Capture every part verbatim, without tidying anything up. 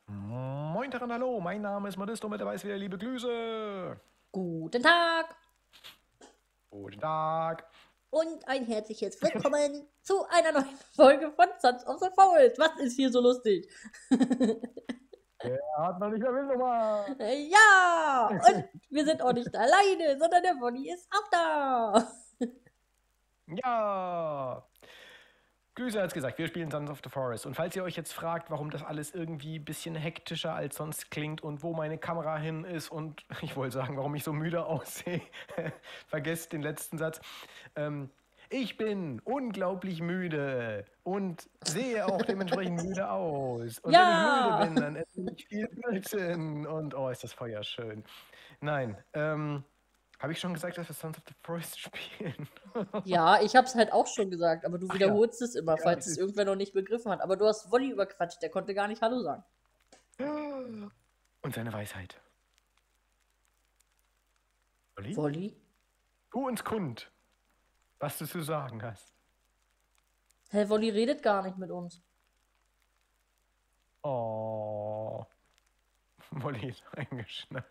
Moin Taran, hallo, mein Name ist Modisto, mit dabei ist wieder liebe Glüse. Guten Tag Guten Tag. und ein herzliches Willkommen zu einer neuen Folge von Sons of the Forest. Was ist hier so lustig? Er hat noch nicht mehr Wildnummer. Ja, und wir sind auch nicht alleine, sondern der Bonnie ist auch da. Ja. Glüse hat's gesagt, wir spielen Sons of the Forest. Und falls ihr euch jetzt fragt, warum das alles irgendwie ein bisschen hektischer als sonst klingt und wo meine Kamera hin ist und ich wollte sagen, warum ich so müde aussehe, vergesst den letzten Satz. Ähm, ich bin unglaublich müde und sehe auch dementsprechend müde aus. Und Ja. wenn ich müde bin, dann esse ich viel Blödsinn. Und oh, ist das Feuer schön. Nein, ähm, habe ich schon gesagt, dass wir Sons of the Forest spielen? Ja, ich hab's halt auch schon gesagt, aber du Ach wiederholst es immer, Ja, falls das es ist- irgendwer noch nicht begriffen hat. Aber du hast Wolli überquatscht, der konnte gar nicht Hallo sagen. Und seine Weisheit. Olli? Wolli? Tu uns kund, was du zu sagen hast. Hä, Wolli redet gar nicht mit uns. Oh. Wolli ist eingeschnappt.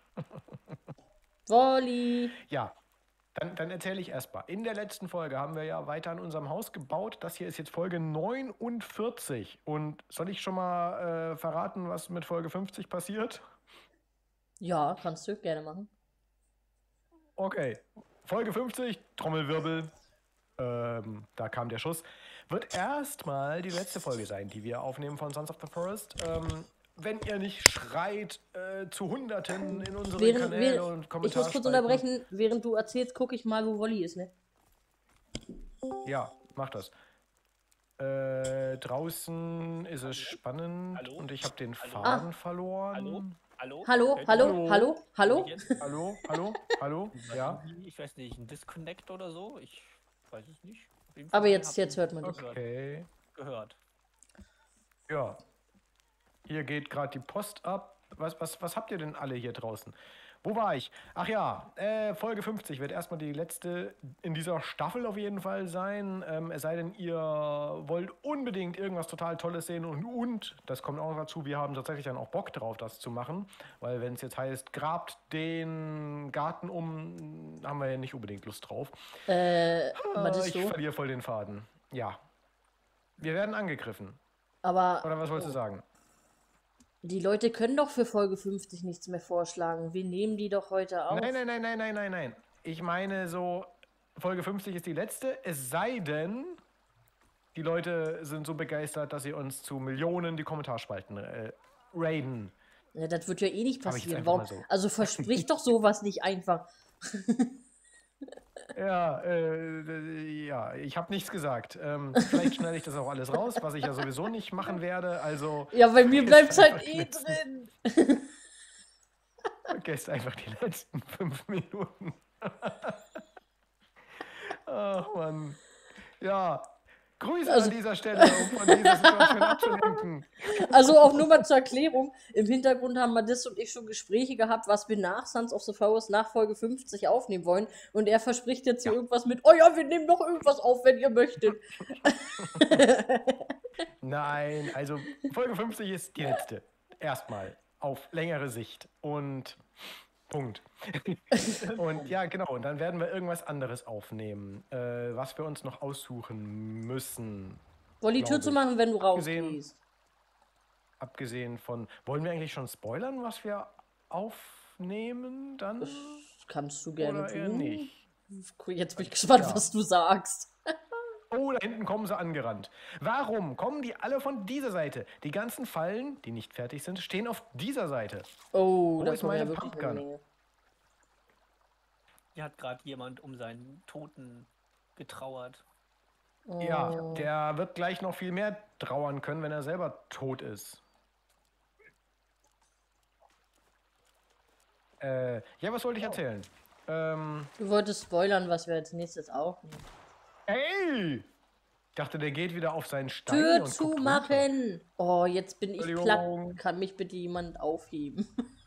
Wolli! Ja, dann, dann erzähle ich erstmal. In der letzten Folge haben wir ja weiter an unserem Haus gebaut. Das hier ist jetzt Folge neunundvierzig. Und soll ich schon mal äh, verraten, was mit Folge fünfzig passiert? Ja, kannst du gerne machen. Okay, Folge fünfzig, Trommelwirbel, ähm, da kam der Schuss, wird erstmal die letzte Folge sein, die wir aufnehmen von Sons of the Forest. Ähm, wenn ihr nicht schreit äh, zu Hunderten in unseren Während, Kanälen während, und ich muss Kommentaren. kurz unterbrechen, während du erzählst, gucke ich mal, wo Wolli ist, ne? Ja, mach das. Äh, draußen ist es spannend Hallo? und ich habe den Hallo? Faden Ah. verloren. Hallo? Hallo? Hallo, Hört hallo, Hallo? hallo, hallo? ihr mich? Hallo, hallo, hallo, ja. Irgendwie, Ich weiß nicht, ein Disconnect oder so? Ich weiß es nicht. Auf jeden Aber Fall jetzt, hab jetzt ich hört man dich. Okay, gehört. ja. Hier geht gerade die Post ab. Was, was, was habt ihr denn alle hier draußen? Wo war ich? Ach ja, äh, Folge fünfzig wird erstmal die letzte in dieser Staffel auf jeden Fall sein. Ähm, es sei denn, ihr wollt unbedingt irgendwas total Tolles sehen und, und, das kommt auch noch dazu, wir haben tatsächlich dann auch Bock drauf, das zu machen. Weil wenn es jetzt heißt, grabt den Garten um, haben wir ja nicht unbedingt Lust drauf. Äh, Äh, Madisto, ich verliere voll den Faden. Ja. Wir werden angegriffen. aber Oder was wolltest du sagen? die Leute können doch für Folge fünfzig nichts mehr vorschlagen. Wir nehmen die doch heute auf. Nein, nein, nein, nein, nein, nein, nein. Ich meine so, Folge fünfzig ist die letzte, es sei denn, die Leute sind so begeistert, dass sie uns zu Millionen die Kommentarspalten äh, raiden. Ja, das wird ja eh nicht Hab ich jetzt passieren. einfach Warum? mal so. Also versprich doch sowas nicht einfach. Ja, äh, ja, ich habe nichts gesagt. Ähm, vielleicht schneide ich das auch alles raus, was ich ja sowieso nicht machen werde. Also Ja, bei mir vergesst bleibt's halt einfach die eh letzten- drin. Vergesst einfach die letzten fünf Minuten. Ach Mann. Ja, Grüße Also- an dieser Stelle, um von dieser Situation abzulenken. Also auch nur mal zur Erklärung. Im Hintergrund haben Madis und ich schon Gespräche gehabt, was wir nach Sons of the Forest nach Folge fünfzig aufnehmen wollen. Und er verspricht jetzt hier Ja. irgendwas mit, oh ja, wir nehmen noch irgendwas auf, wenn ihr möchtet. Nein, also Folge fünfzig ist die letzte. Erstmal auf längere Sicht. Und Punkt. Und ja, genau. Und dann werden wir irgendwas anderes aufnehmen, äh, was wir uns noch aussuchen müssen. Wolli, die Tür Glaub zu ich. machen, wenn du Abgesehen- rausgehst. Abgesehen von. Wollen wir eigentlich schon spoilern, was wir aufnehmen dann? Das kannst du gerne Oder eher tun. nicht? Jetzt bin ich gespannt, Ja. was du sagst. Oh, da hinten kommen sie angerannt. Warum kommen die alle von dieser Seite? Die ganzen Fallen, die nicht fertig sind, stehen auf dieser Seite. Oh, Wo da ist kommen ja meine wirklich eine Pumpgun? Menge. Hier hat gerade jemand um seinen Toten getrauert. Ja, Oh. der wird gleich noch viel mehr trauern können, wenn er selber tot ist. Äh, ja, was wollte ich erzählen? Ähm, Du wolltest spoilern, was wir als nächstes aufnehmen. ey! Ich dachte, der geht wieder auf seinen Stein Tür und guckt zu runter. machen! Oh, jetzt bin ich Entschuldigung. platt. Kann mich bitte jemand aufheben?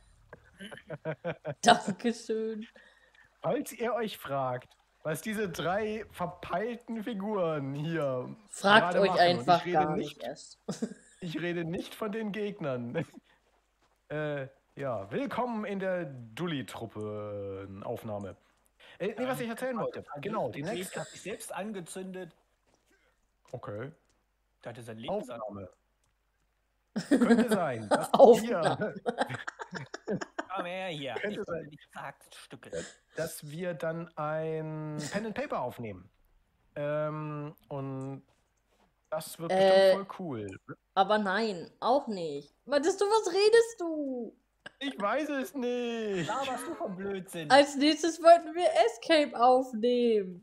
Dankeschön. Falls ihr euch fragt, was diese drei verpeilten Figuren hier Fragt gerade euch machen, und einfach ich rede gar nicht erst. Ich rede nicht von den Gegnern. äh, ja, willkommen in der Dulli-Truppe-Aufnahme. Äh, nee, was ich erzählen wollte. Genau, die Ich nächste. hat sich selbst angezündet. Okay. Da hat er sein Leben gesagt. Aufnahme. Könnte sein. dass Aufnahme. wir, Komm her hier. Könnte Ich sein. habe dich gesagt, Stücke. dass wir dann ein Pen and Paper aufnehmen. Ähm, und das wird Äh. bestimmt voll cool. Aber nein, auch nicht. Meintest du, was redest du? Ich weiß es nicht. Da warst du vom Blödsinn. Als nächstes wollten wir Escape aufnehmen.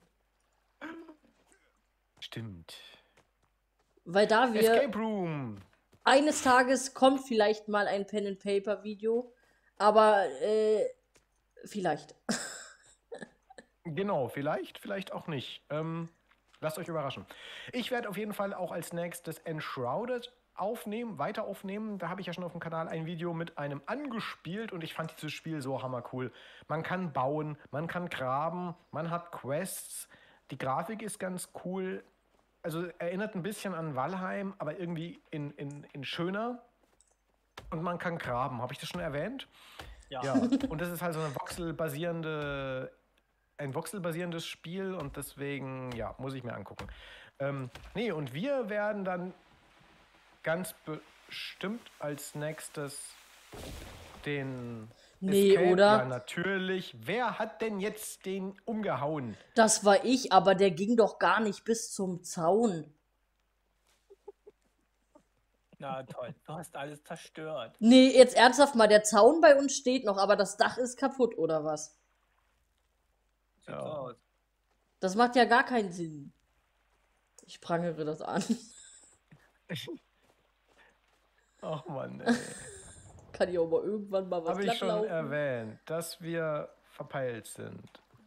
Stimmt. Weil da wir Escape Room. eines Tages kommt vielleicht mal ein Pen and Paper Video, aber äh, vielleicht. Genau, vielleicht, vielleicht auch nicht. Ähm, lasst euch überraschen. Ich werde auf jeden Fall auch als nächstes Enshrouded aufnehmen, weiter aufnehmen. Da habe ich ja schon auf dem Kanal ein Video mit einem angespielt und ich fand dieses Spiel so hammercool. Man kann bauen, man kann graben, man hat Quests. Die Grafik ist ganz cool. Also erinnert ein bisschen an Valheim, aber irgendwie in, in, in schöner. Und man kann graben. Habe ich das schon erwähnt? Ja. Ja. Und das ist halt so eine voxelbasierende, ein voxelbasierendes Spiel und deswegen, ja, muss ich mir angucken. Ähm, nee, und wir werden dann ganz bestimmt als nächstes den Nee, Escape- oder? Ja, natürlich. Wer hat denn jetzt den umgehauen? Das war ich, aber der ging doch gar nicht bis zum Zaun. Na toll, du hast alles zerstört. Nee, jetzt ernsthaft mal, der Zaun bei uns steht noch, aber das Dach ist kaputt, oder was? Sieht Ja. so aus. Das macht ja gar keinen Sinn. Ich prangere das an. Ach Mann, ey. Kann ich auch mal irgendwann mal was Habe ich glatt schon laufen? erwähnt, dass wir verpeilt sind.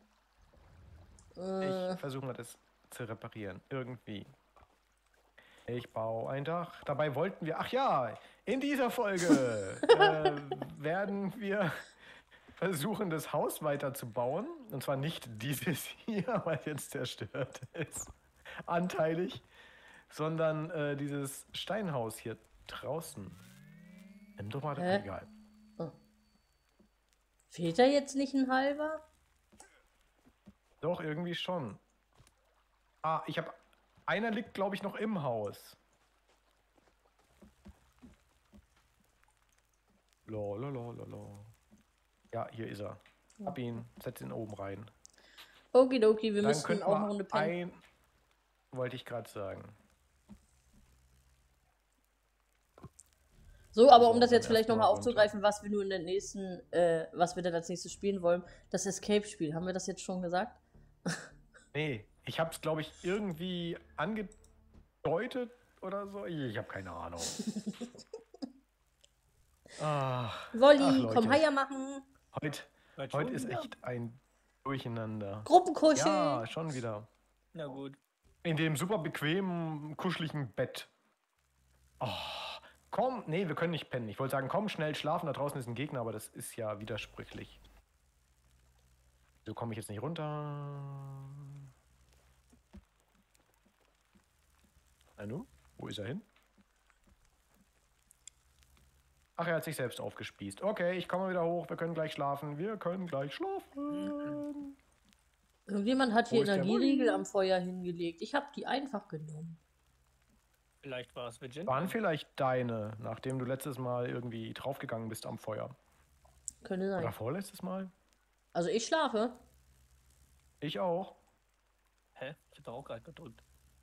Äh, Ich versuche mal das zu reparieren. Irgendwie. Ich baue ein Dach. Dabei wollten wir, ach ja, in dieser Folge äh, werden wir versuchen, das Haus weiterzubauen. Und zwar nicht dieses hier, weil jetzt zerstört ist, anteilig, sondern äh, dieses Steinhaus hier draußen. Nimm doch mal, Hä? egal. fehlt da jetzt nicht ein halber? Doch, irgendwie schon. Ah, ich habe. Einer liegt, glaube ich, noch im Haus. Lalalala. Ja, hier ist er. Hab ihn. Setz ihn oben rein. Okidoki, wir Dann müssen könnten auch wir noch eine Pen. ein. Wollte ich gerade sagen. So, aber So, um das dann jetzt vielleicht erst mal nochmal runter. aufzugreifen, was wir nur in der nächsten, äh, was wir dann als nächstes spielen wollen, das Escape-Spiel. Haben wir das jetzt schon gesagt? Nee, ich habe es, glaube ich, irgendwie angedeutet oder so. Ich, ich habe keine Ahnung. Ach, Wolli, ach, komm, Leute. Heier machen. Heute, Heute heute schon ist wieder? echt ein Durcheinander. Gruppenkuschel. Ja, schon wieder. Na gut. In dem super bequemen, kuscheligen Bett. Oh, komm, nee, wir können nicht pennen. Ich wollte sagen, komm, schnell schlafen, da draußen ist ein Gegner, aber das ist ja widersprüchlich. So komme ich jetzt nicht runter. Hallo? Wo ist er hin? Ach, er hat sich selbst aufgespießt. Okay, ich komme wieder hoch, wir können gleich schlafen. Wir können gleich schlafen. Irgendjemand hat Wo hier ist der Energieriegel Wolli? am Feuer hingelegt. Ich habe die einfach genommen. Vielleicht war es Virgin. Waren vielleicht deine, nachdem du letztes Mal irgendwie draufgegangen bist am Feuer? Könnte Oder sein. vorletztes Mal? Also ich schlafe. Ich auch. Hä? Ich hab doch auch gerade gedrückt.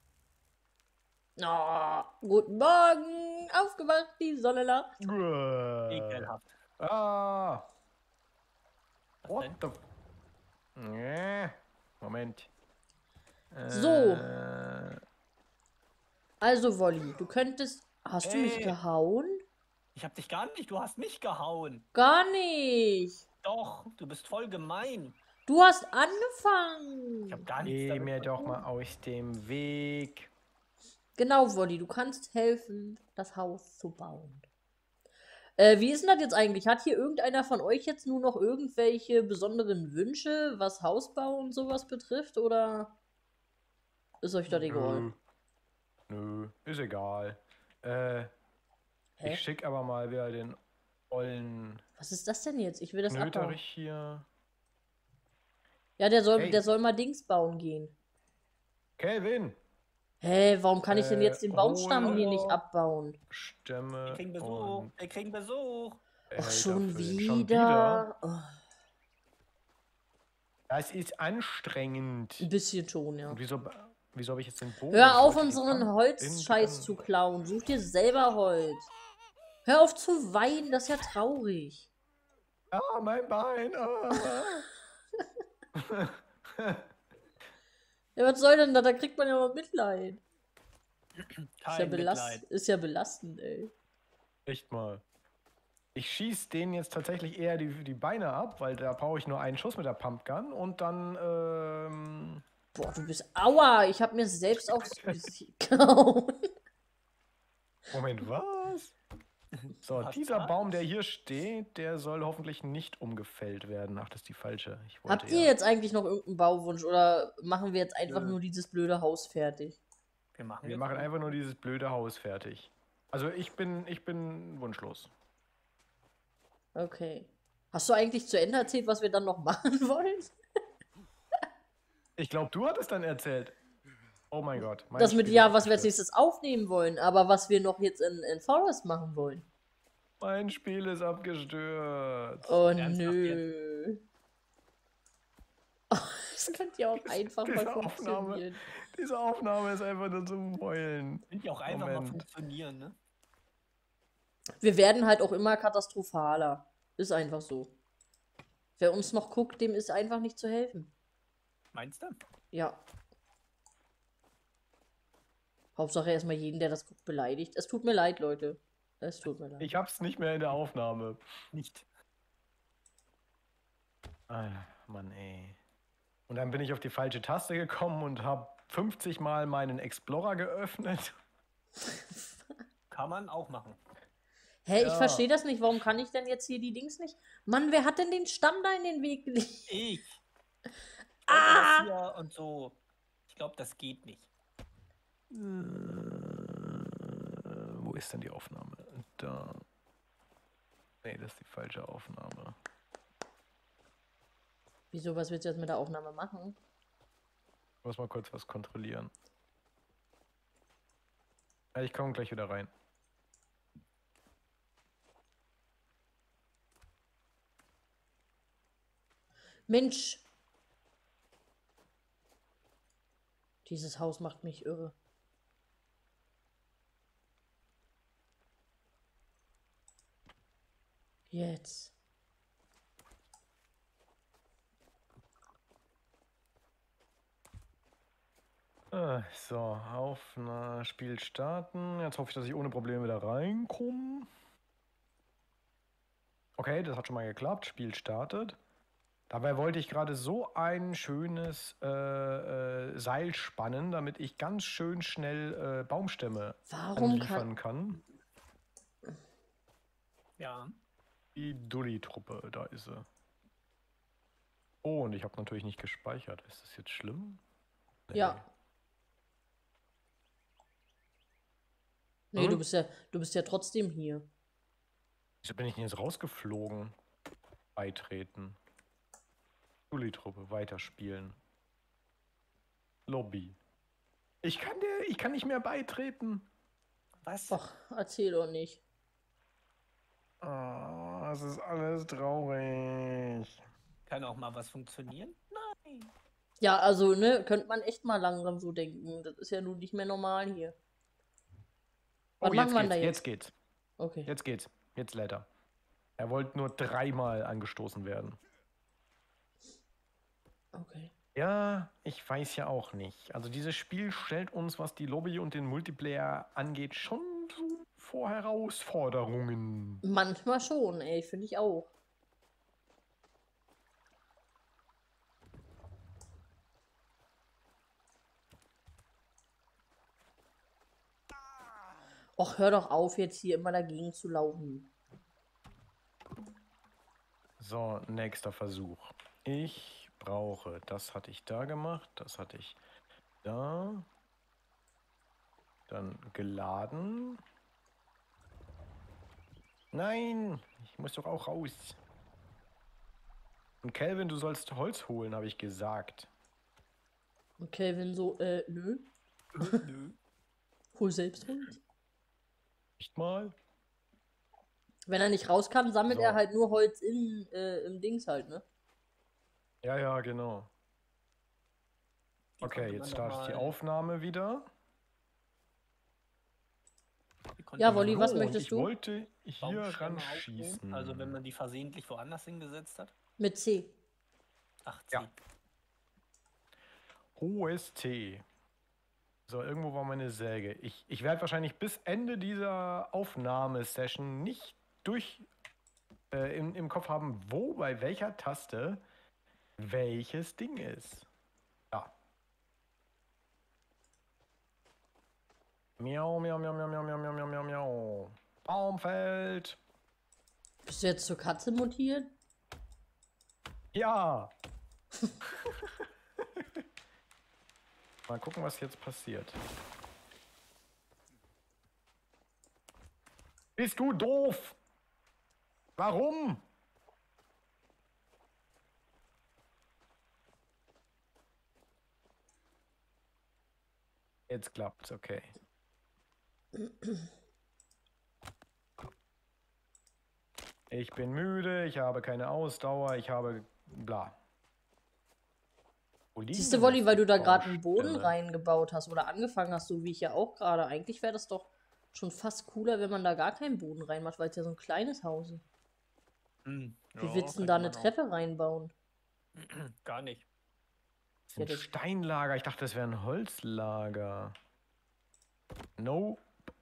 Oh, guten Morgen. Aufgewacht, die Sonne lacht. Äh, Ekelhaft. ah. Was What denn? the... f- Nee. Moment. So. Äh, Also, Wolli, du könntest. Hast du mich Ey. gehauen? Ich hab dich gar nicht, du hast mich gehauen. Gar nicht. Doch, du bist voll gemein. Du hast angefangen. Ich hab gar nichts Geh damit mir zu doch tun. mal aus dem Weg. Genau, Wolli, du kannst helfen, das Haus zu bauen. Äh, wie ist denn das jetzt eigentlich? Hat hier irgendeiner von euch jetzt nur noch irgendwelche besonderen Wünsche, was Hausbau und sowas betrifft? Oder ist euch das egal? Nö. Nö, ist egal. Äh, Hä? Ich schicke aber mal wieder den ollen Was ist das denn jetzt? Ich will das abbauen. Knöterich hier. Ja, der soll, Hey. der soll mal Dings bauen gehen. Kelvin! Hä, warum kann ich denn Äh, jetzt den Baumstamm hol- hier nicht abbauen? Stämme Wir kriegen Besuch. und Wir kriegen Besuch. Ach, Behälter schon füllen. wieder? Schon wieder? Oh, Das ist anstrengend. ein bisschen schon, ja. Und wieso, wieso habe ich jetzt den Bogen? Hör Ich auf, wollte die unseren Pump Holzscheiß innen zu drin- klauen. Such dir selber Holz. Hör auf zu weinen, das ist ja traurig. Ah, mein Bein. Ah. Ja, was soll denn da? Da kriegt man ja mal Mitleid. Ist ja, Kein belast Mitleid. ist ja belastend, ey. Echt mal. Ich schieße denen jetzt tatsächlich eher die, die Beine ab, weil da brauche ich nur einen Schuss mit der Pumpgun und dann, ähm... Boah, du bist. Aua, ich hab mir selbst aufs Gesicht gehauen. Moment, was? So, Was dieser war's? Baum, der hier steht, der soll hoffentlich nicht umgefällt werden. Ach, das ist die falsche. Ich wollte Habt ihr ja- jetzt eigentlich noch irgendeinen Bauwunsch oder machen wir jetzt einfach Nö. nur dieses blöde Haus fertig? Wir machen, Wir jetzt machen mal- einfach nur dieses blöde Haus fertig. Also ich bin, ich bin wunschlos. Okay. Hast du eigentlich zu Ende erzählt, was wir dann noch machen wollen? Ich glaube, du hattest dann erzählt. Oh mein Gott. mein Das mit, Spiel ja, ist was wir als abgestürzt. nächstes aufnehmen wollen, aber was wir noch jetzt in, in Forest machen wollen. Mein Spiel ist abgestürzt. Oh Ernsthaft nö. Oh, das könnte ja auch einfach diese mal Aufnahme. funktionieren. Diese Aufnahme ist einfach nur zum Heulen. Sind ja auch einfach mal Moment. funktionieren, ne? Wir werden halt auch immer katastrophaler. Ist einfach so. Wer uns noch guckt, dem ist einfach nicht zu helfen. Meinst du? Ja. Hauptsache erstmal jeden, der das guckt, beleidigt. Es tut mir leid, Leute. Es tut mir leid. Ich hab's nicht mehr in der Aufnahme. Nicht. Ah, Mann, ey. Und dann bin ich auf die falsche Taste gekommen und hab fünfzig Mal meinen Explorer geöffnet. Kann man auch machen. Hä, ich Ja. verstehe das nicht. Warum kann ich denn jetzt hier die Dings nicht? Mann, wer hat denn den Stamm da in den Weg gelegt? Ich. Ich Ah! wollte das hier und so. Ich glaube, das geht nicht. Äh, wo ist denn die Aufnahme? Da. Nee, das ist die falsche Aufnahme. Wieso, was willst du jetzt mit der Aufnahme machen? Ich muss mal kurz was kontrollieren. Ja, ich komme gleich wieder rein. Mensch! Dieses Haus macht mich irre. Jetzt. Ah, so, auf na, Spiel starten. Jetzt hoffe ich, dass ich ohne Probleme da reinkomme. Okay, das hat schon mal geklappt. Spiel startet. Dabei wollte ich gerade so ein schönes äh, äh, Seil spannen, damit ich ganz schön schnell äh, Baumstämme Warum anliefern kann. kann. Ja. Die Dulli-Truppe, da ist sie. Oh, und ich habe natürlich nicht gespeichert. Ist das jetzt schlimm? Nee. Ja. Nee, Hm? du bist ja, du bist ja trotzdem hier. Wieso bin ich denn jetzt rausgeflogen? Beitreten. Dulli-Truppe, weiterspielen. Lobby. Ich kann der, ich kann nicht mehr beitreten. Was? Ach, erzähl doch nicht. Oh, das ist alles traurig. Kann auch mal was funktionieren? Nein. Ja, also, ne, könnte man echt mal langsam so denken. Das ist ja nun nicht mehr normal hier. Was Oh, machen jetzt wir geht's, da jetzt jetzt? geht's. Okay. Jetzt geht's. Jetzt lädt er. Er wollte nur dreimal angestoßen werden. Okay. Ja, ich weiß ja auch nicht. Also dieses Spiel stellt uns, was die Lobby und den Multiplayer angeht, schon so vor Herausforderungen. Manchmal schon, ey, finde ich auch. Och, hör doch auf, jetzt hier immer dagegen zu laufen. So, nächster Versuch. Ich brauche, das hatte ich da gemacht, das hatte ich da. Dann geladen. Nein, ich muss doch auch raus. Und Kelvin, du sollst Holz holen, habe ich gesagt. Und Kelvin so, äh, nö, Nö. hol selbst Holz. Nicht mal. Wenn er nicht raus kann, sammelt So. er halt nur Holz in, äh, im Dings halt, ne? Ja, ja, genau. Die Okay, konnte man jetzt doch startet die mal- Aufnahme wieder. die konnte Ja, man Wolli, mal was So, und möchtest ich du? wollte hier Baumstämme ran aufnehmen. schießen. Also wenn man die versehentlich woanders hingesetzt hat. Mit C. Ach, C. Ja. Hohes T. So, irgendwo war meine Säge. Ich, ich werde wahrscheinlich bis Ende dieser Aufnahmesession nicht durch äh, im, im Kopf haben, wo bei welcher Taste welches Ding ist. Ja. Miau, miau, miau, miau, miau, miau, miau, miau, miau, miau. Baumfeld. Bist du jetzt zur Katze mutiert? Ja. Mal gucken, was jetzt passiert. Bist du doof? Warum? Jetzt klappt's, okay. Ich bin müde, ich habe keine Ausdauer, ich habe bla. Wo liegen Siehst du, denn Wolli, jetzt weil die du da gerade einen Boden Baustämme? reingebaut hast oder angefangen hast, so wie ich ja auch gerade. Eigentlich wäre das doch schon fast cooler, wenn man da gar keinen Boden reinmacht, weil es ja so ein kleines Haus ist. Hm, Wie ja, willst du denn könnte da eine man auch. Treppe reinbauen? Gar nicht. Das ist ein Ja, das- Steinlager, ich dachte, das wäre ein Holzlager. No.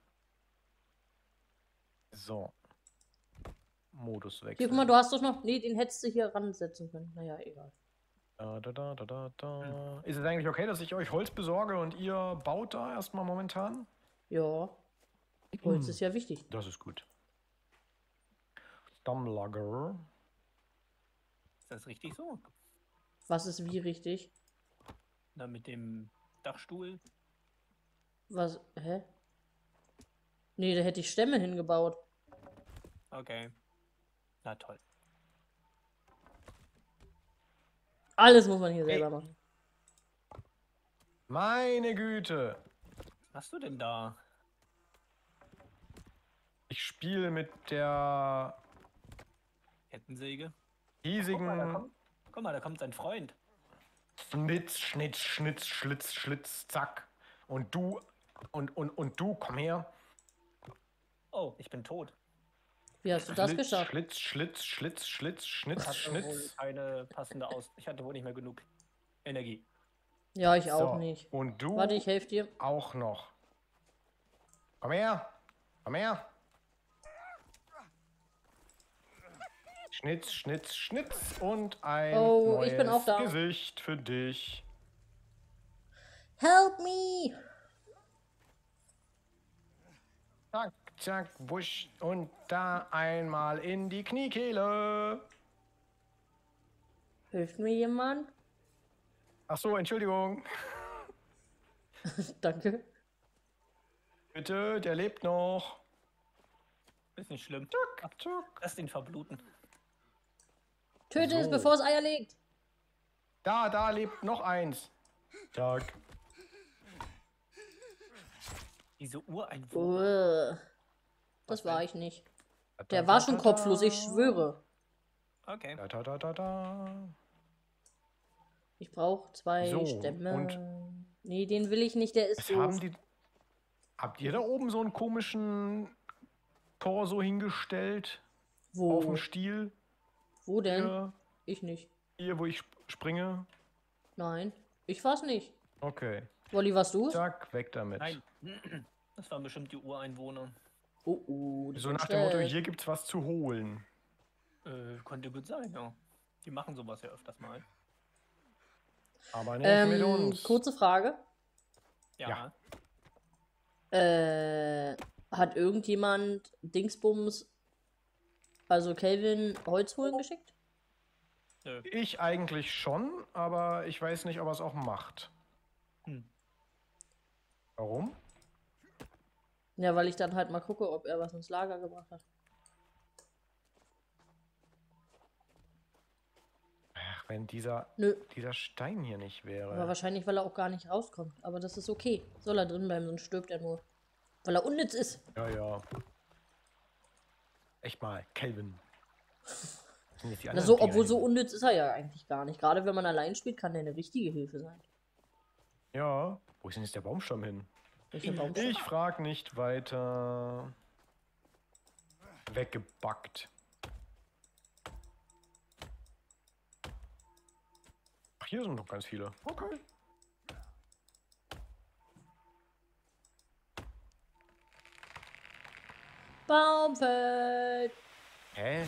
So. Modus wechseln. Hier, guck mal, du hast doch noch. Nee, den hättest du hier ransetzen können. Naja, egal. Da, da, da, da, da, da. Ist es eigentlich okay, dass ich euch Holz besorge und ihr baut da erstmal momentan? Ja. Holz Hm. ist ja wichtig. Das ist gut. Stammlager. Ist das richtig so? Was ist wie richtig? Na, mit dem Dachstuhl. Was? Hä? Nee, da hätte ich Stämme hingebaut. Okay. Na toll. Alles muss man hier selber Hey. machen. Meine Güte. Was machst du denn da? Ich spiele mit der Kettensäge? hiesigen Guck mal, da kommt, guck mal, da kommt sein Freund. Schnitz, Schnitz, Schnitz, Schlitz, Schlitz, zack. Und du, und, und, und du, komm her. Oh, ich bin tot. Wie hast du das Schlitz, geschafft? Schlitz, Schlitz, Schlitz, Schlitz, Ich Schnitz, hatte wohl Schnitz. keine passende Aus. Ich hatte wohl nicht mehr genug Energie. Ja, ich auch So, nicht. und du Warte, ich helfe dir. auch noch. Komm her. Komm her. Schnitz, Schnitz, Schnitz und ein Oh, neues ich bin auch da. Gesicht für dich. Help me! Zack, zack, wusch und da einmal in die Kniekehle. Hilft mir jemand? Ach so, Entschuldigung. Danke. Bitte, der lebt noch. Ist nicht schlimm. Zack, zack. Lass den verbluten. Töte es, So. bevor es Eier legt. Da, da lebt noch eins. Zack. Diese Ureinwohner. Uh, das war ich nicht. Da, Der da, war da, schon da, kopflos, ich da. schwöre. Okay. Da, da, da, da, da. Ich brauche zwei So, Stämme. und- Nee, den will ich nicht, der ist Was so. haben die. Habt ihr da oben so einen komischen Torso hingestellt? Auf Wo? dem Stiel? Wo denn? Hier, Ich nicht. hier, wo ich sp- springe? Nein. Ich war's nicht. Okay. Wolli, warst du? Zack, weg damit. Nein. Das waren bestimmt die Ureinwohner. Oh, oh. das So wird nach dem Motto, schlecht. hier gibt's was zu holen. Äh, könnte gut sein, ja. Die machen sowas ja öfters mal. Aber nicht mit Ähm, uns. kurze Frage. Ja. Ja. Äh, hat irgendjemand Dingsbums, also Kelvin, Holz holen geschickt? Nö. Ich eigentlich schon, aber ich weiß nicht, ob er es auch macht. Hm. Warum? Ja, weil ich dann halt mal gucke, ob er was ins Lager gebracht hat. wenn dieser, Nö. dieser Stein hier nicht wäre. Aber wahrscheinlich, weil er auch gar nicht rauskommt. Aber das ist okay. Soll er drin bleiben, sonst stirbt er nur. Weil er unnütz ist. Ja, ja. Echt mal, Kelvin. Was sind jetzt die Na anderen so, Dinger obwohl so hin? unnütz ist er ja eigentlich gar nicht. Gerade wenn man allein spielt, kann der eine richtige Hilfe sein. Ja. Wo ist denn jetzt der Baumstamm hin? Welcher Baumstamm? Ich frag nicht weiter. Weggebackt. Ach, hier sind noch ganz viele. Okay. Baumfeld. Hä?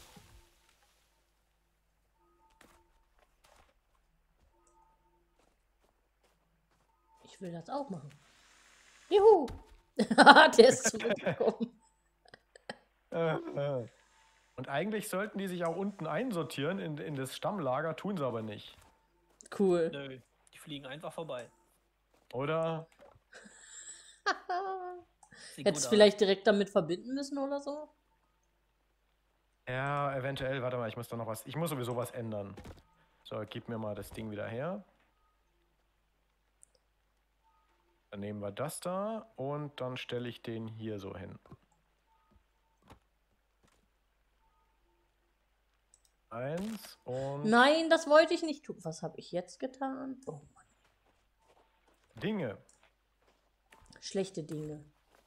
Ich will das auch machen. Juhu. Der ist zurückgekommen. Äh, äh. Und eigentlich sollten die sich auch unten einsortieren in, in das Stammlager, tun sie aber nicht. Cool. Nö, die fliegen einfach vorbei. Oder? Sieht Hättest gut vielleicht direkt damit verbinden müssen oder so? Ja, eventuell. Warte mal, ich muss da noch was. Ich muss sowieso was ändern. So, gib mir mal das Ding wieder her. Dann nehmen wir das da und dann stelle ich den hier so hin. Eins und Nein, das wollte ich nicht tun. Was habe ich jetzt getan? Oh Mann. Dinge. Schlechte Dinge.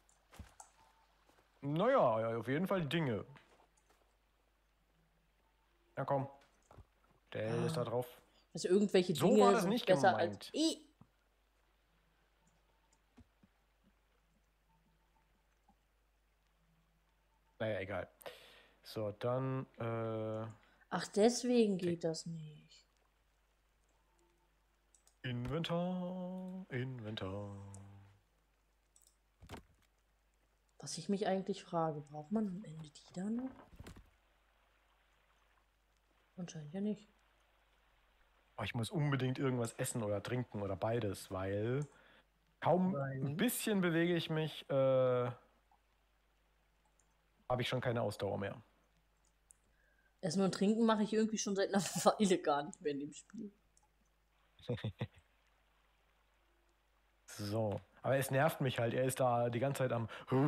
Naja, ja, auf jeden Fall Dinge. Ja, komm. Stell es da drauf. Also irgendwelche So Dinge war das sind nicht besser gemeint. als. I. Naja, egal. So, dann, äh, Ach, deswegen geht das nicht. Inventar, Inventar. Was ich mich eigentlich frage, braucht man am Ende die da noch? Anscheinend ja nicht. Oh, ich muss unbedingt irgendwas essen oder trinken oder beides, weil kaum Weil? ein bisschen bewege ich mich, äh, habe ich schon keine Ausdauer mehr. Essen und Trinken mache ich irgendwie schon seit einer Weile gar nicht mehr in dem Spiel. So, aber es nervt mich halt. Er ist da die ganze Zeit am.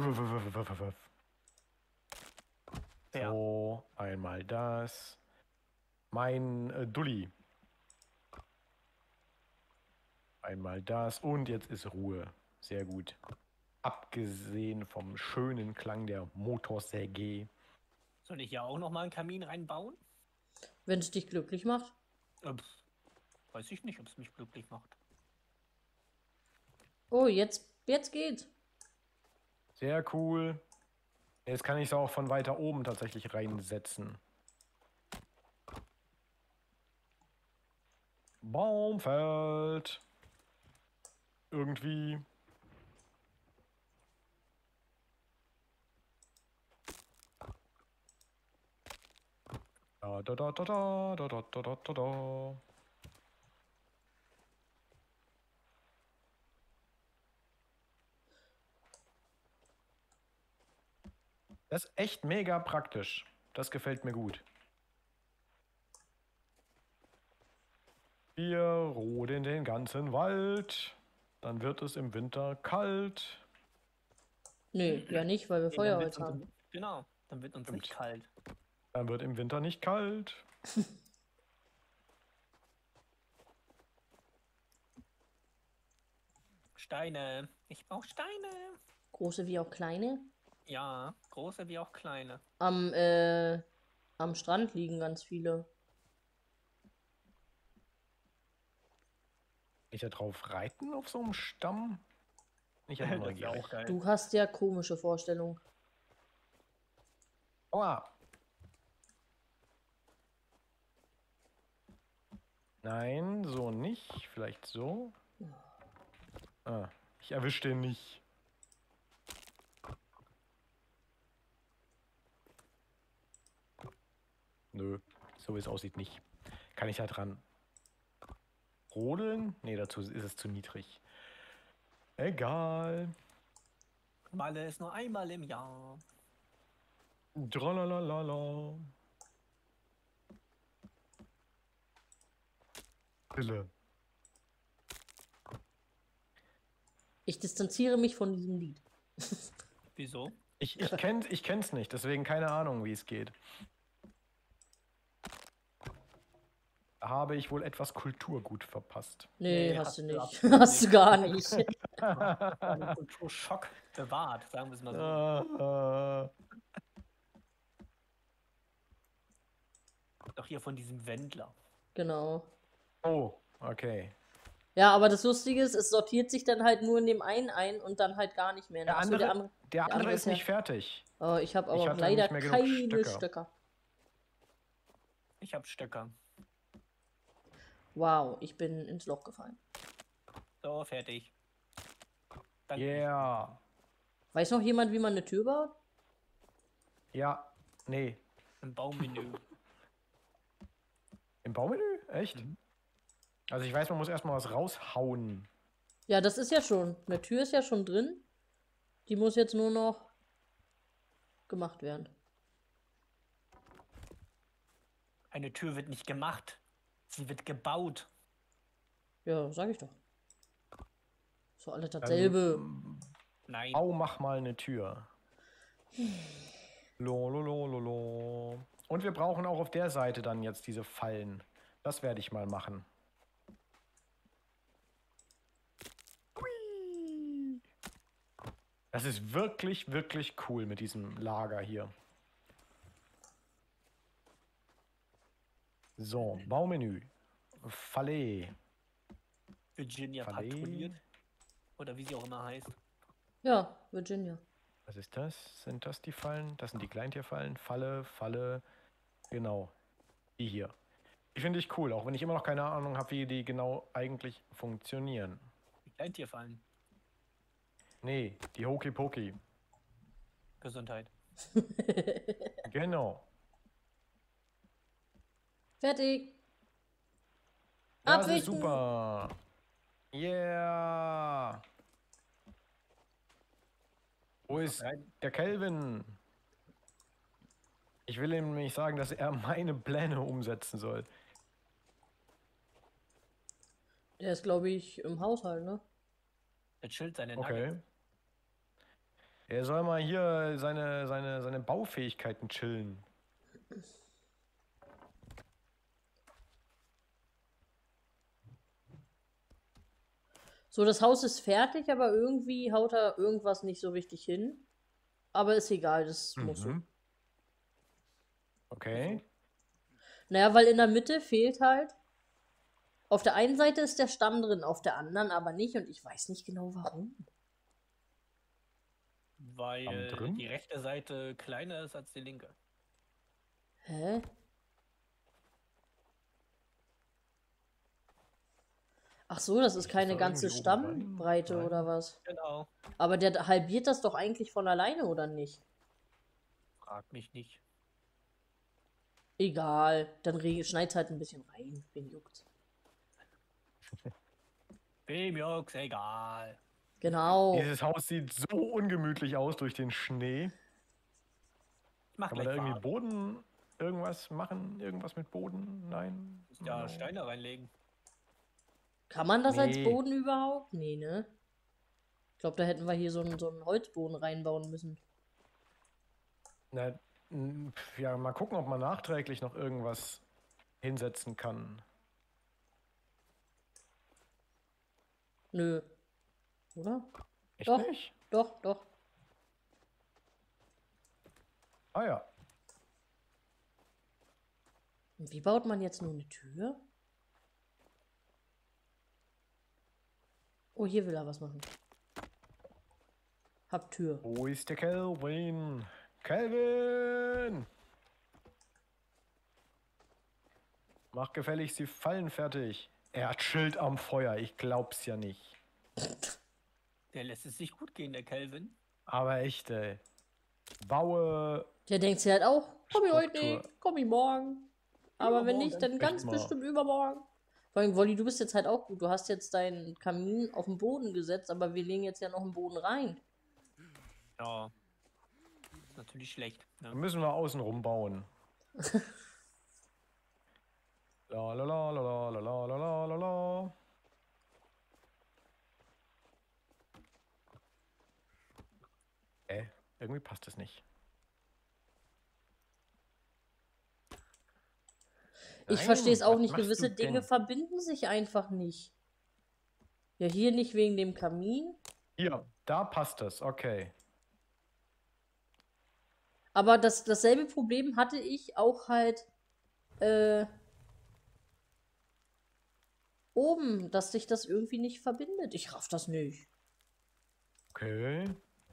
Ja. So, einmal das. Mein äh, Dulli. Einmal das. Und jetzt ist Ruhe. Sehr gut. Abgesehen vom schönen Klang der Motorsäge. Soll ich ja auch noch mal einen Kamin reinbauen? Wenn es dich glücklich macht. Äh, pf, weiß ich nicht, ob es mich glücklich macht. Oh, jetzt, jetzt geht's. Sehr cool. Jetzt kann ich es auch von weiter oben tatsächlich reinsetzen. Baumfeld. Irgendwie. Da, da, da, da, da, da, da, da, da, da. Das ist echt mega praktisch. Das gefällt mir gut. Wir roden den ganzen Wald. Dann wird es im Winter kalt. Nö, ja nicht, weil wir Nee, dann Feuerholz wird's uns haben. im- Genau, dann wird uns nicht Stimmt. kalt. Dann wird im Winter nicht kalt. Steine. Ich brauche Steine. Große wie auch kleine. Ja, große wie auch kleine. Am, äh, am Strand liegen ganz viele. Ich da drauf reiten auf so einem Stamm? Ich habe Das wäre neugierig. auch geil. Du hast ja komische Vorstellungen. Aua. Nein, so nicht. Vielleicht so. Ah, ich erwische den nicht. Nö, so wie es aussieht nicht. Kann ich da dran rodeln? Nee, dazu ist es zu niedrig. Egal. Malle ist nur einmal im Jahr. Tralalala. Stille. Ich distanziere mich von diesem Lied. Wieso? Ich, ich, kenn, ich kenn's nicht, deswegen keine Ahnung, wie es geht. Habe ich wohl etwas Kulturgut verpasst. Nee, Nee, hast hast du du nicht. absolut Hast du nicht. gar nicht. Einen Kulturschock bewahrt, sagen wir es mal so. Ah, Doch hier von diesem Wendler. Genau. oh, okay. Ja, aber das Lustige ist, es sortiert sich dann halt nur in dem einen ein und dann halt gar nicht mehr. Der Achso, andere, der andere, der andere, andere ist ja- nicht fertig. Oh, ich habe Ich aber hatte leider nicht mehr genug keine Stöcker. Stöcker. Ich hab Stöcker. Wow, ich bin ins Loch gefallen. So, fertig. Danke. Yeah. Weiß noch jemand, wie man eine Tür baut? Ja, nee. Ein Baumenü. Im Baumenü? Echt? Mhm. Also ich weiß, man muss erstmal was raushauen. Ja, das ist ja schon. Eine Tür ist ja schon drin. Die muss jetzt nur noch gemacht werden. Eine Tür wird nicht gemacht. Sie wird gebaut. Ja, sag ich doch. So alle Dann, dasselbe. mm, Nein. Bau, mach mal eine Tür. Lololololo. Und wir brauchen auch auf der Seite dann jetzt diese Fallen. Das werde ich mal machen. Hui. Das ist wirklich, wirklich cool mit diesem Lager hier. So, Baumenü. Falle. Virginia Falle. patrouilliert. Oder wie sie auch immer heißt. Ja, Virginia. Was ist das? Sind das die Fallen? Das sind die Kleintierfallen. Falle, Falle. Genau. Die hier. Die finde ich cool, auch wenn ich immer noch keine Ahnung habe, wie die genau eigentlich funktionieren. Die Kleintierfallen. Nee, die Hoki-Poki. Gesundheit. Genau. Fertig. Das ist Abwichten. super. Yeah. Wo ist der Kelvin? Ich will ihm nicht sagen, dass er meine Pläne umsetzen soll. Der ist, glaube ich, im Haushalt, ne? Der chillt seine Okay. Nuggets. Er soll mal hier seine, seine, seine Baufähigkeiten chillen. So, das Haus ist fertig, aber irgendwie haut er irgendwas nicht so richtig hin. Aber ist egal, das muss so. Mhm. Okay. Naja, weil in der Mitte fehlt halt. Auf der einen Seite ist der Stamm drin, auf der anderen aber nicht. Und ich weiß nicht genau warum. Weil drin? die rechte Seite kleiner ist als die linke. Hä? Ach so, das ist Ist keine da ganze irgendwie oben rein? Stammbreite Nein. oder was? Genau. Aber der halbiert das doch eigentlich von alleine, oder nicht? Frag mich nicht. Egal, dann schneid's halt ein bisschen rein. Wen juckt's? Wem juckt's, egal. Genau. Dieses Haus sieht so ungemütlich aus durch den Schnee. Ich mach Kann man da gleich irgendwie Farbe. Boden, irgendwas machen? Irgendwas mit Boden? Nein? Ja, No. Steine reinlegen. Kann man das als Nee. Boden überhaupt? Nee, ne? Ich glaube, da hätten wir hier so einen, so einen Holzboden reinbauen müssen. Na, m, pf, ja, mal gucken, ob man nachträglich noch irgendwas hinsetzen kann. Nö. Oder? Echt Doch. nicht? Doch, doch. Ah ja. Und wie baut man jetzt nur eine Tür? Oh, hier will er was machen. Hab Tür. Wo ist der Kelvin? Kelvin! Mach gefälligst die Fallen fertig. Er chillt am Feuer, ich glaub's ja nicht. Der lässt es sich gut gehen, der Kelvin. Aber echt, ey. Baue. Der denkt sich halt auch, komm ich heute Struktur. nicht, komm ich morgen. Aber wenn Übermorgen nicht, dann echt ganz mal. bestimmt übermorgen. Vor allem, Wolli, du bist jetzt halt auch gut. Du hast jetzt deinen Kamin auf den Boden gesetzt, aber wir legen jetzt ja noch einen Boden rein. Ja. Ist natürlich schlecht. Ne? Müssen wir außen rum bauen. La la la la la la la la la la la. Äh, irgendwie passt das nicht. Ich verstehe es Nein, auch was nicht. machst Gewisse du Dinge denn? verbinden sich einfach nicht. Ja, hier nicht wegen dem Kamin. Hier, da passt das, okay. Aber das, dasselbe Problem hatte ich auch halt äh, oben, dass sich das irgendwie nicht verbindet. Ich raff das nicht. Okay.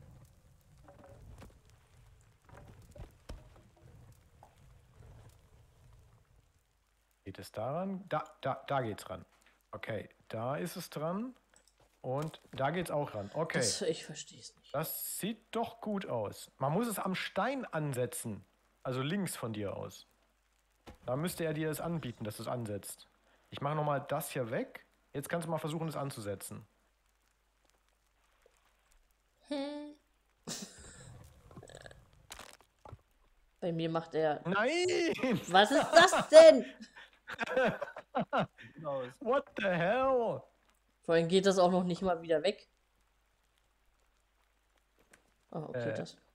Geht es daran? Da, da, da geht's ran. Okay, da ist es dran. Und da geht's auch ran. Okay. Das, ich verstehe es nicht. Das sieht doch gut aus. Man muss es am Stein ansetzen. Also links von dir aus. Da müsste er dir das anbieten, dass du es ansetzt. Ich mache nochmal das hier weg. Jetzt kannst du mal versuchen, es anzusetzen. Hä? Bei mir macht er. Nein! Was ist das denn? Gut aus. What the hell? Vorhin geht das auch noch nicht mal wieder weg. Ah, okay, Äh. das.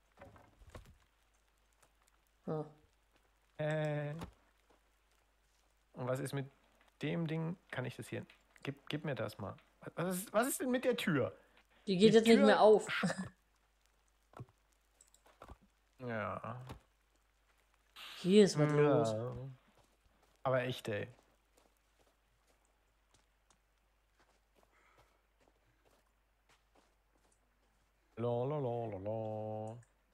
Ah. Äh. Und was ist mit dem Ding? Kann ich das hier? Gib, gib mir das mal. Was ist, was ist denn mit der Tür? Die geht Die jetzt nicht Tür- mehr auf. Ja. Hier ist was los. ja. Aber echt, ey. La la la la la.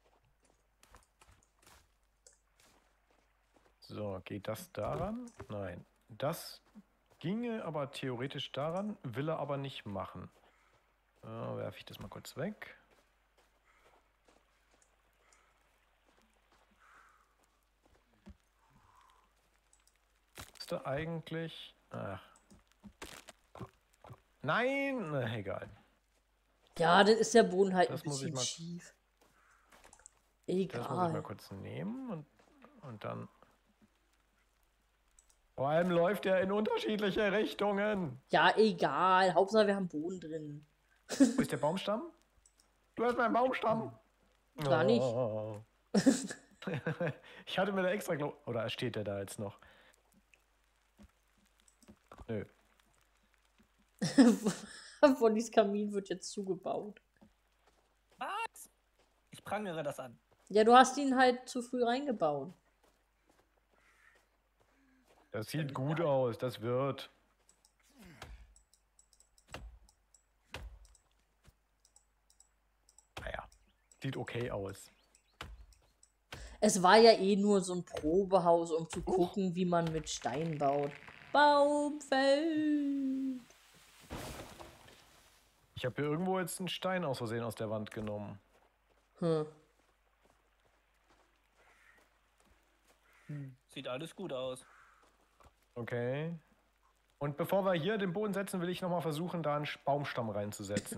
So, geht das daran? Nein. Das ginge aber theoretisch daran, will er aber nicht machen. So, werfe ich das mal kurz weg. Ist da eigentlich... Ach. Nein! Na, egal. Ja, dann ist der Boden halt Das ein muss ich bisschen mal- schief. Das muss ich mal Egal. kurz nehmen und, und dann... Vor allem läuft er in unterschiedliche Richtungen. Ja, egal. Hauptsache wir haben Boden drin. Wo ist der Baumstamm? Du hast meinen Baumstamm. Gar nicht. Oh. Ich hatte mir da extra... Glo Oder steht der da jetzt noch? Nö. Wonnys Kamin wird jetzt zugebaut. Was? Ich prangere das an. Ja, du hast ihn halt zu früh reingebaut. Das sieht gut aus, das wird. Naja, sieht okay aus. Es war ja eh nur so ein Probehaus, um zu gucken, wie man mit Stein baut. Baumfeld. Ich habe hier irgendwo jetzt einen Stein aus Versehen aus der Wand genommen. Hm. Sieht alles gut aus. Okay. Und bevor wir hier den Boden setzen, will ich nochmal versuchen, da einen Baumstamm reinzusetzen.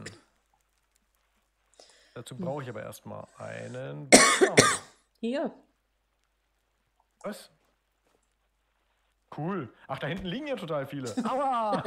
Dazu brauche ich aber erstmal einen Baumstamm. Hier. Was? Cool. Ach, da hinten liegen ja total viele. Aua!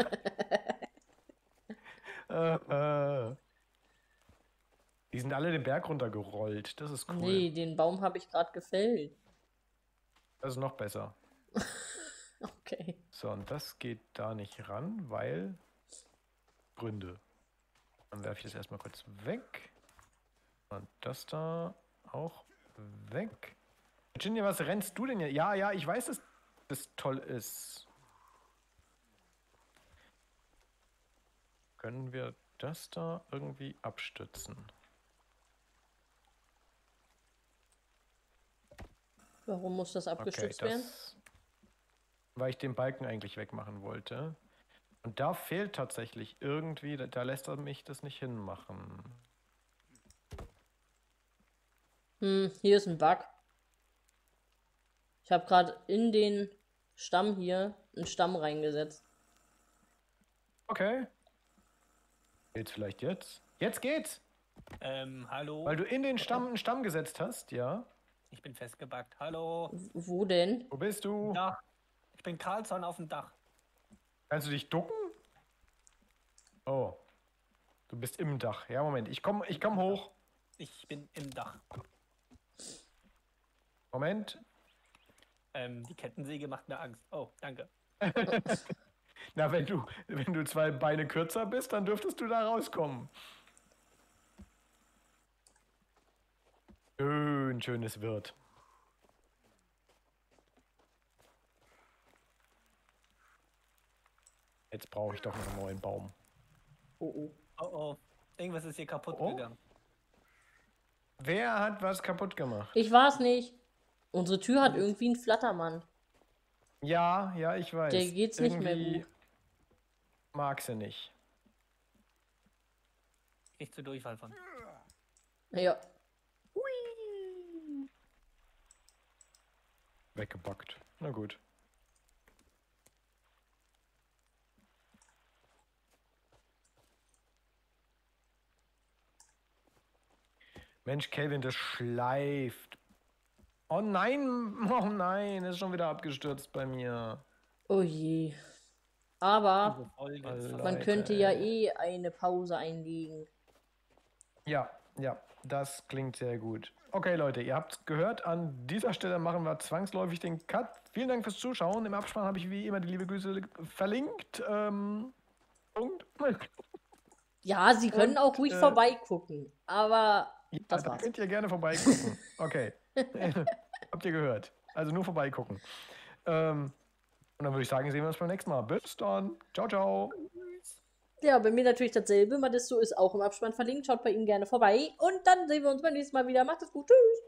äh, äh. Die sind alle den Berg runtergerollt. Das ist cool. Nee, den Baum habe ich gerade gefällt. Das ist noch besser. Okay. So, und das geht da nicht ran, weil Gründe. Dann werfe ich das erstmal kurz weg. Und das da auch weg. Virginia, was rennst du denn hier? Ja, ja, ich weiß, dass das toll ist. Können wir das da irgendwie abstützen? Warum muss das Okay, abgestützt werden? das, weil ich den Balken eigentlich wegmachen wollte. Und da fehlt tatsächlich irgendwie, da, da lässt er mich das nicht hinmachen. Hm, hier ist ein Bug. Ich habe gerade in den Stamm hier einen Stamm reingesetzt. Okay. Geht's vielleicht jetzt? Jetzt geht's! Ähm, hallo? Weil du in den Stamm einen Stamm gesetzt hast, ja? Ich bin festgebackt. Hallo? W- Wo denn? Wo bist du? Da. Ich bin Karlsson auf dem Dach. Kannst du dich ducken? Oh. Du bist im Dach. Ja, Moment. Ich komme ich komm hoch. Ich bin im Dach. Moment. Ähm, die Kettensäge macht mir Angst. Oh, danke. Na, wenn du, wenn du zwei Beine kürzer bist, dann dürftest du da rauskommen. Schön, schönes Wirt. Jetzt brauche ich doch noch einen neuen Baum. Oh, oh. Oh, oh. Irgendwas ist hier kaputt Oh. gegangen. Wer hat was kaputt gemacht? Ich war's nicht. Unsere Tür hat irgendwie einen Flattermann. Ja, ja, ich weiß. Der geht's nicht mehr Irgendwie gut. mag sie nicht. Nicht zu Durchfall von. Ja. Weggebackt. Na gut. Mensch, Kelvin, das schleift. Oh nein, oh nein, ist schon wieder abgestürzt bei mir. Oh je. Aber Diese Folge Alter. ist man Leute, könnte ja ey. eh eine Pause einlegen. Ja, ja, das klingt sehr gut. Okay, Leute, ihr habt gehört, an dieser Stelle machen wir zwangsläufig den Cut. Vielen Dank fürs Zuschauen. Im Abspann habe ich wie immer die liebe Grüße verlinkt. Ähm, Punkt. Ja, Sie können Und, auch ruhig äh, vorbeigucken. Aber Ja, das da war's. könnt ihr gerne vorbeigucken. Okay. Habt ihr gehört? Also nur vorbeigucken. Ähm, und dann würde ich sagen, sehen wir uns beim nächsten Mal. Bis dann. Ciao, ciao. Ja, bei mir natürlich dasselbe. Madisto ist auch im Abspann verlinkt. Schaut bei ihm gerne vorbei. Und dann sehen wir uns beim nächsten Mal wieder. Macht es gut. Tschüss.